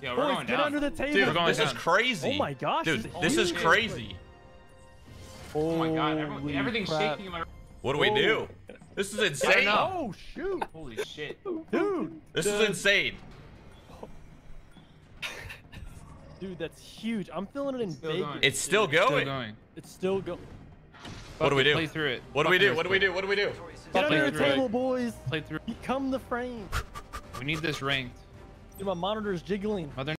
Yeah, we're Boys, going get down. under the table. Dude, this is crazy. Oh my gosh. Dude, this is crazy. Oh my god, Holy everything's crap. shaking in my... What do we do? This is insane. Oh shoot. Holy shit. Dude. This is insane. Dude, that's huge. I'm feeling it in Still Vegas. going. It's still going. It's still going. What do we do? Play through it. What do we do? What do we do? What do we do? Get Play under the through it. table, boys. Play through. Become the frame. We need this ranked. Dude, my monitor's jiggling. Mother